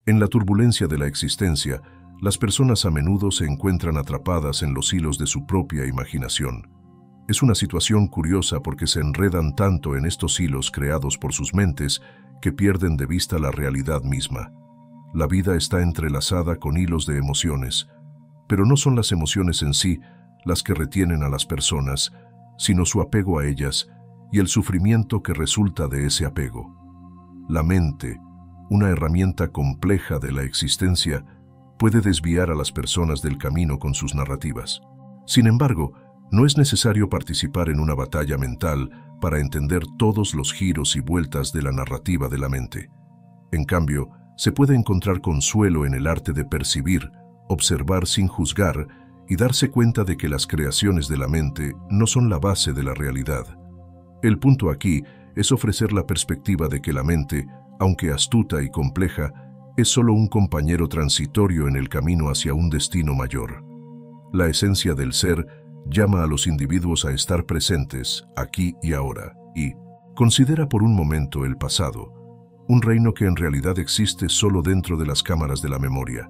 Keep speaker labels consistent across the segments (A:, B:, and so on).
A: En la turbulencia de la existencia, las personas a menudo se encuentran atrapadas en los hilos de su propia imaginación. Es una situación curiosa porque se enredan tanto en estos hilos creados por sus mentes que pierden de vista la realidad misma. La vida está entrelazada con hilos de emociones, pero no son las emociones en sí las que retienen a las personas, sino su apego a ellas y el sufrimiento que resulta de ese apego. La mente, una herramienta compleja de la existencia, puede desviar a las personas del camino con sus narrativas. Sin embargo, no es necesario participar en una batalla mental para entender todos los giros y vueltas de la narrativa de la mente. En cambio, se puede encontrar consuelo en el arte de percibir, observar sin juzgar y darse cuenta de que las creaciones de la mente no son la base de la realidad. El punto aquí es ofrecer la perspectiva de que la mente, aunque astuta y compleja, es solo un compañero transitorio en el camino hacia un destino mayor. La esencia del ser llama a los individuos a estar presentes, aquí y ahora, y considera por un momento el pasado, un reino que en realidad existe solo dentro de las cámaras de la memoria.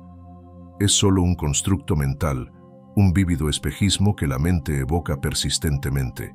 A: Es solo un constructo mental, un vívido espejismo que la mente evoca persistentemente.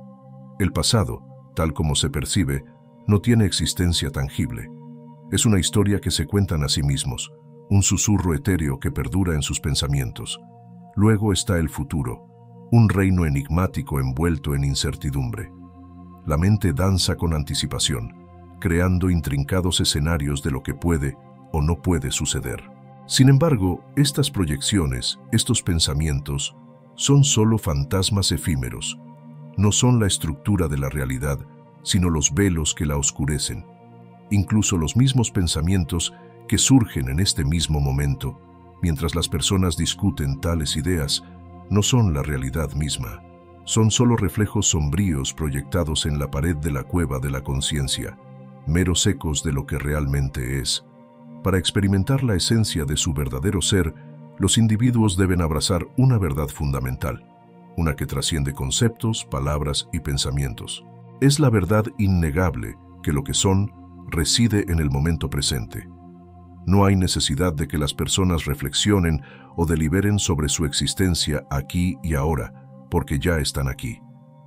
A: El pasado, tal como se percibe, no tiene existencia tangible. Es una historia que se cuentan a sí mismos, un susurro etéreo que perdura en sus pensamientos. Luego está el futuro, un reino enigmático envuelto en incertidumbre. La mente danza con anticipación, creando intrincados escenarios de lo que puede o no puede suceder. Sin embargo, estas proyecciones, estos pensamientos, son solo fantasmas efímeros. No son la estructura de la realidad, sino los velos que la oscurecen. Incluso los mismos pensamientos que surgen en este mismo momento, mientras las personas discuten tales ideas, no son la realidad misma. Son solo reflejos sombríos proyectados en la pared de la cueva de la conciencia, meros ecos de lo que realmente es. Para experimentar la esencia de su verdadero ser, los individuos deben abrazar una verdad fundamental, una que trasciende conceptos, palabras y pensamientos. Es la verdad innegable que lo que son reside en el momento presente. No hay necesidad de que las personas reflexionen o deliberen sobre su existencia aquí y ahora, porque ya están aquí.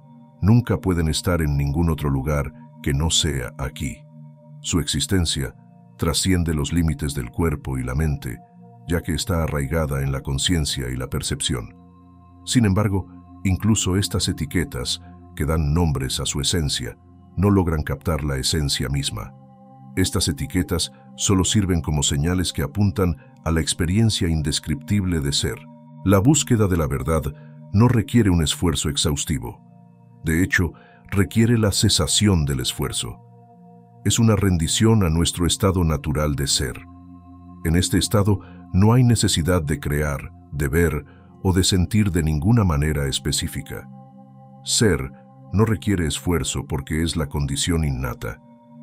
A: Nunca pueden estar en ningún otro lugar que no sea aquí. Su existencia trasciende los límites del cuerpo y la mente, ya que está arraigada en la conciencia y la percepción. Sin embargo, incluso estas etiquetas, que dan nombres a su esencia, no logran captar la esencia misma. Estas etiquetas solo sirven como señales que apuntan a la experiencia indescriptible de ser. La búsqueda de la verdad no requiere un esfuerzo exhaustivo. De hecho, requiere la cesación del esfuerzo. Es una rendición a nuestro estado natural de ser. En este estado no hay necesidad de crear, de ver o de sentir de ninguna manera específica. Ser no requiere esfuerzo porque es la condición innata.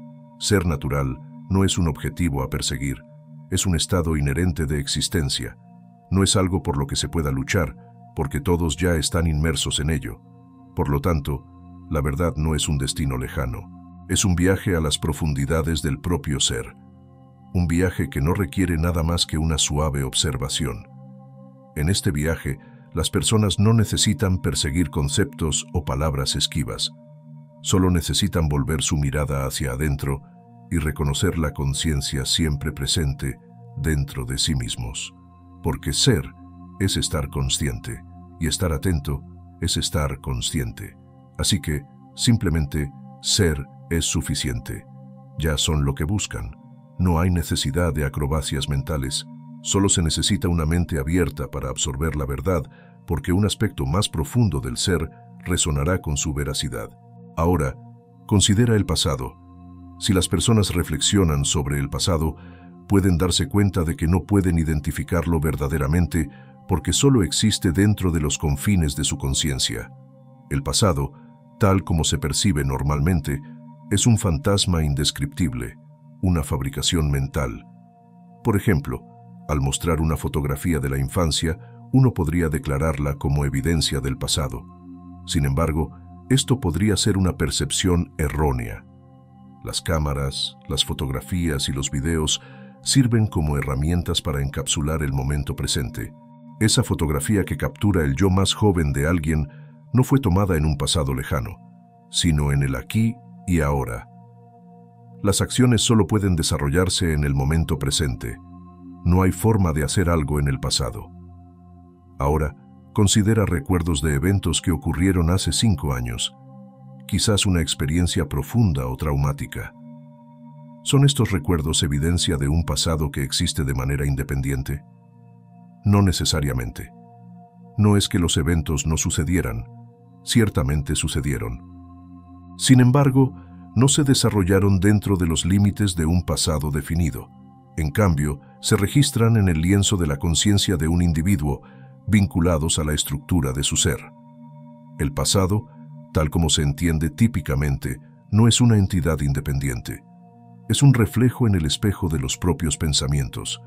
A: Ser natural no es un objetivo a perseguir, es un estado inherente de existencia. No es algo por lo que se pueda luchar, porque todos ya están inmersos en ello. Por lo tanto, la verdad no es un destino lejano. Es un viaje a las profundidades del propio ser. Un viaje que no requiere nada más que una suave observación. En este viaje, las personas no necesitan perseguir conceptos o palabras esquivas. Solo necesitan volver su mirada hacia adentro y reconocer la conciencia siempre presente dentro de sí mismos. Porque ser es estar consciente y estar atento es estar consciente. Así que, simplemente, ser es suficiente. Ya son lo que buscan. No hay necesidad de acrobacias mentales. Solo se necesita una mente abierta para absorber la verdad, porque un aspecto más profundo del ser resonará con su veracidad. Ahora, considera el pasado. Si las personas reflexionan sobre el pasado, pueden darse cuenta de que no pueden identificarlo verdaderamente porque solo existe dentro de los confines de su conciencia. El pasado, tal como se percibe normalmente, es un fantasma indescriptible, una fabricación mental. Por ejemplo, al mostrar una fotografía de la infancia, uno podría declararla como evidencia del pasado. Sin embargo, esto podría ser una percepción errónea. Las cámaras, las fotografías y los videos sirven como herramientas para encapsular el momento presente. Esa fotografía que captura el yo más joven de alguien no fue tomada en un pasado lejano, sino en el aquí y ahora. Las acciones solo pueden desarrollarse en el momento presente. No hay forma de hacer algo en el pasado. Ahora, considera recuerdos de eventos que ocurrieron hace 5 años, quizás una experiencia profunda o traumática. ¿Son estos recuerdos evidencia de un pasado que existe de manera independiente? No necesariamente. No es que los eventos no sucedieran, ciertamente sucedieron. Sin embargo, no se desarrollaron dentro de los límites de un pasado definido. En cambio, se registran en el lienzo de la conciencia de un individuo, vinculados a la estructura de su ser. El pasado, tal como se entiende típicamente, no es una entidad independiente. Es un reflejo en el espejo de los propios pensamientos.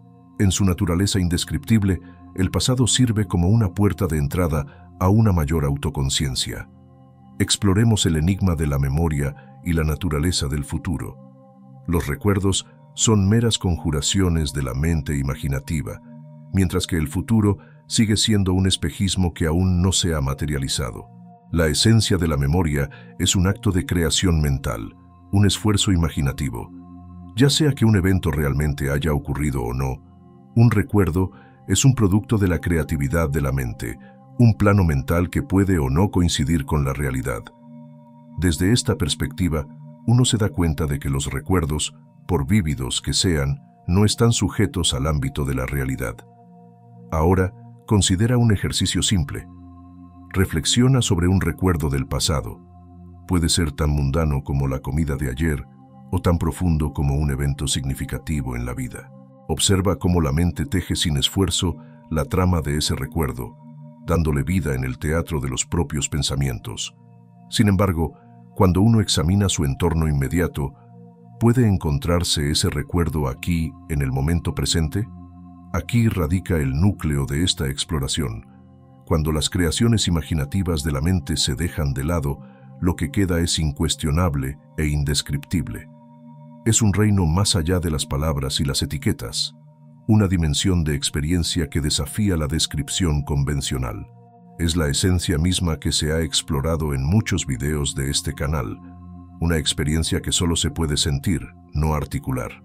A: En su naturaleza indescriptible, el pasado sirve como una puerta de entrada a una mayor autoconciencia. Exploremos el enigma de la memoria y la naturaleza del futuro. Los recuerdos son meras conjuraciones de la mente imaginativa, mientras que el futuro sigue siendo un espejismo que aún no se ha materializado. La esencia de la memoria es un acto de creación mental, un esfuerzo imaginativo. Ya sea que un evento realmente haya ocurrido o no, un recuerdo es un producto de la creatividad de la mente, un plano mental que puede o no coincidir con la realidad. Desde esta perspectiva, uno se da cuenta de que los recuerdos, por vívidos que sean, no están sujetos al ámbito de la realidad. Ahora, considera un ejercicio simple. Reflexiona sobre un recuerdo del pasado. Puede ser tan mundano como la comida de ayer o tan profundo como un evento significativo en la vida. Observa cómo la mente teje sin esfuerzo la trama de ese recuerdo, dándole vida en el teatro de los propios pensamientos. Sin embargo, cuando uno examina su entorno inmediato, ¿puede encontrarse ese recuerdo aquí, en el momento presente? Aquí radica el núcleo de esta exploración. Cuando las creaciones imaginativas de la mente se dejan de lado, lo que queda es incuestionable e indescriptible. Es un reino más allá de las palabras y las etiquetas, una dimensión de experiencia que desafía la descripción convencional. Es la esencia misma que se ha explorado en muchos videos de este canal, una experiencia que solo se puede sentir, no articular.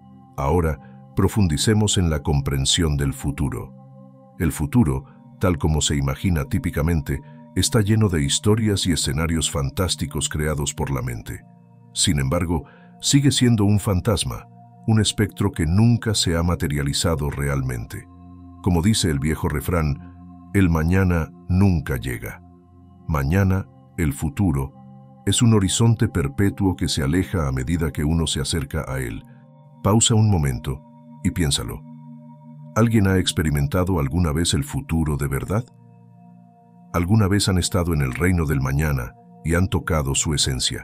A: Ahora, profundicemos en la comprensión del futuro. El futuro, tal como se imagina típicamente, está lleno de historias y escenarios fantásticos creados por la mente. Sin embargo, sigue siendo un fantasma, un espectro que nunca se ha materializado realmente. Como dice el viejo refrán, el mañana nunca llega. Mañana, el futuro, es un horizonte perpetuo que se aleja a medida que uno se acerca a él. Pausa un momento y piénsalo. ¿Alguien ha experimentado alguna vez el futuro de verdad? ¿Alguna vez han estado en el reino del mañana y han tocado su esencia?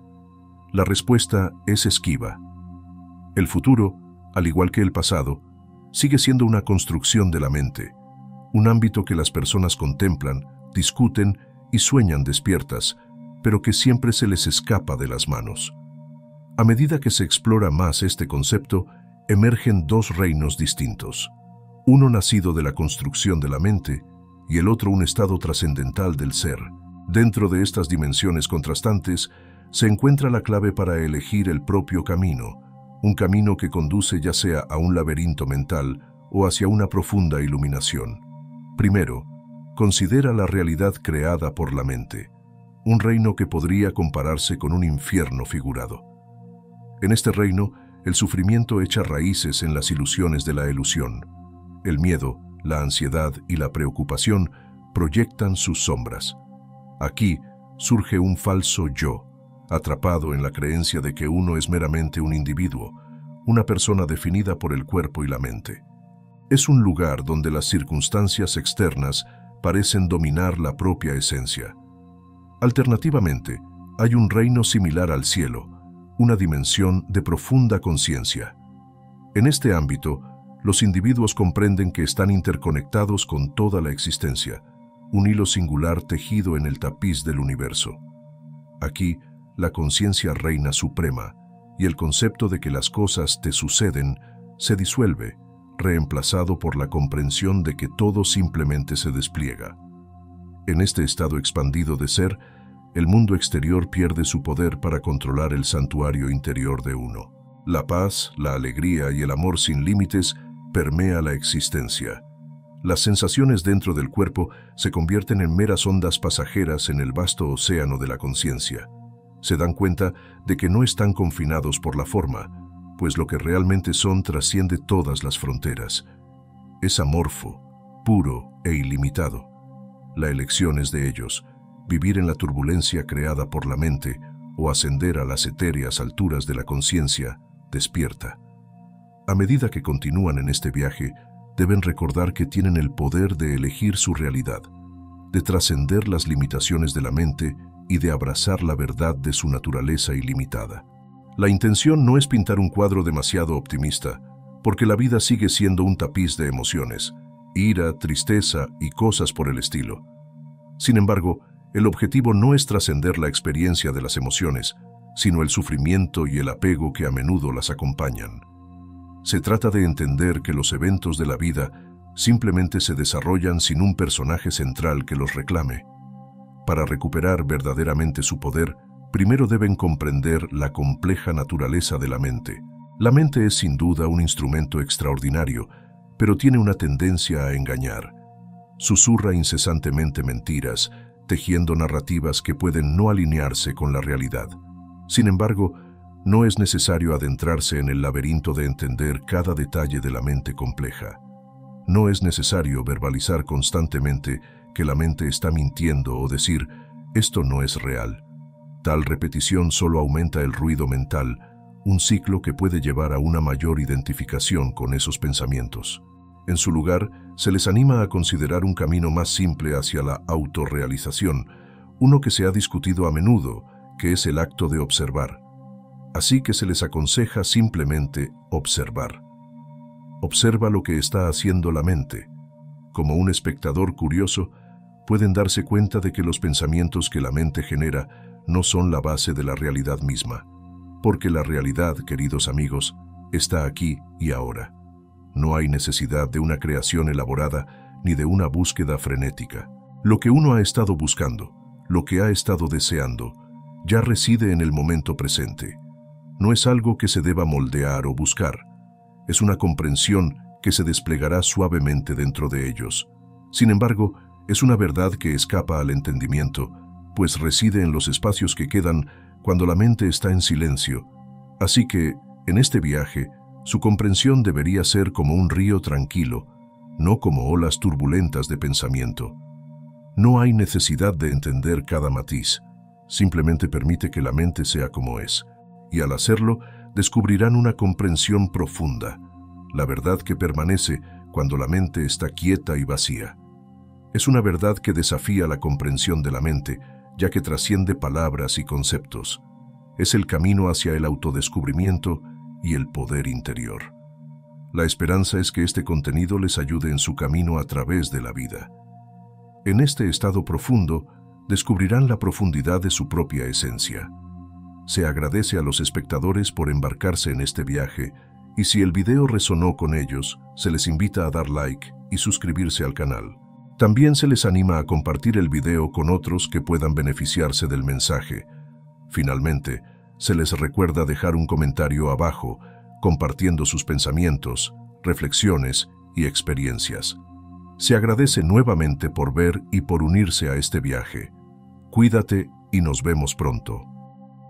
A: La respuesta es esquiva. El futuro, al igual que el pasado, sigue siendo una construcción de la mente, un ámbito que las personas contemplan, discuten y sueñan despiertas, pero que siempre se les escapa de las manos. A medida que se explora más este concepto, emergen dos reinos distintos, uno nacido de la construcción de la mente y el otro un estado trascendental del ser. Dentro de estas dimensiones contrastantes se encuentra la clave para elegir el propio camino, un camino que conduce ya sea a un laberinto mental o hacia una profunda iluminación. Primero, considera la realidad creada por la mente, un reino que podría compararse con un infierno figurado. En este reino, el sufrimiento echa raíces en las ilusiones de la ilusión. El miedo, la ansiedad y la preocupación proyectan sus sombras. Aquí surge un falso yo, atrapado en la creencia de que uno es meramente un individuo, una persona definida por el cuerpo y la mente. Es un lugar donde las circunstancias externas parecen dominar la propia esencia. Alternativamente, hay un reino similar al cielo, una dimensión de profunda conciencia. En este ámbito, los individuos comprenden que están interconectados con toda la existencia, un hilo singular tejido en el tapiz del universo. Aquí, la conciencia reina suprema, y el concepto de que las cosas te suceden se disuelve, reemplazado por la comprensión de que todo simplemente se despliega. En este estado expandido de ser, el mundo exterior pierde su poder para controlar el santuario interior de uno. La paz, la alegría y el amor sin límites permea la existencia. Las sensaciones dentro del cuerpo se convierten en meras ondas pasajeras en el vasto océano de la conciencia. Se dan cuenta de que no están confinados por la forma, pues lo que realmente son trasciende todas las fronteras. Es amorfo, puro e ilimitado. La elección es de ellos: vivir en la turbulencia creada por la mente o ascender a las etéreas alturas de la conciencia despierta. A medida que continúan en este viaje, deben recordar que tienen el poder de elegir su realidad, de trascender las limitaciones de la mente y de abrazar la verdad de su naturaleza ilimitada. La intención no es pintar un cuadro demasiado optimista, porque la vida sigue siendo un tapiz de emociones, ira, tristeza y cosas por el estilo. Sin embargo, el objetivo no es trascender la experiencia de las emociones, sino el sufrimiento y el apego que a menudo las acompañan. Se trata de entender que los eventos de la vida simplemente se desarrollan sin un personaje central que los reclame. Para recuperar verdaderamente su poder, primero deben comprender la compleja naturaleza de la mente. La mente es sin duda un instrumento extraordinario, pero tiene una tendencia a engañar. Susurra incesantemente mentiras, tejiendo narrativas que pueden no alinearse con la realidad. Sin embargo, no es necesario adentrarse en el laberinto de entender cada detalle de la mente compleja. No es necesario verbalizar constantemente que la mente está mintiendo o decir, esto no es real. Tal repetición solo aumenta el ruido mental, un ciclo que puede llevar a una mayor identificación con esos pensamientos. En su lugar, se les anima a considerar un camino más simple hacia la autorrealización, uno que se ha discutido a menudo, que es el acto de observar. Así que se les aconseja simplemente observar. Observa lo que está haciendo la mente. Como un espectador curioso, pueden darse cuenta de que los pensamientos que la mente genera no son la base de la realidad misma, porque la realidad, queridos amigos, está aquí y ahora. No hay necesidad de una creación elaborada ni de una búsqueda frenética. Lo que uno ha estado buscando, lo que ha estado deseando, ya reside en el momento presente. No es algo que se deba moldear o buscar. Es una comprensión que se desplegará suavemente dentro de ellos. Sin embargo, es una verdad que escapa al entendimiento, pues reside en los espacios que quedan cuando la mente está en silencio. Así que, en este viaje, su comprensión debería ser como un río tranquilo, no como olas turbulentas de pensamiento. No hay necesidad de entender cada matiz, simplemente permite que la mente sea como es, y al hacerlo, descubrirán una comprensión profunda, la verdad que permanece cuando la mente está quieta y vacía. Es una verdad que desafía la comprensión de la mente, ya que trasciende palabras y conceptos. Es el camino hacia el autodescubrimiento y el poder interior. La esperanza es que este contenido les ayude en su camino a través de la vida. En este estado profundo, descubrirán la profundidad de su propia esencia. Se agradece a los espectadores por embarcarse en este viaje, y si el video resonó con ellos, se les invita a dar like y suscribirse al canal. También se les anima a compartir el video con otros que puedan beneficiarse del mensaje. Finalmente, se les recuerda dejar un comentario abajo, compartiendo sus pensamientos, reflexiones y experiencias. Se agradece nuevamente por ver y por unirse a este viaje. Cuídate y nos vemos pronto.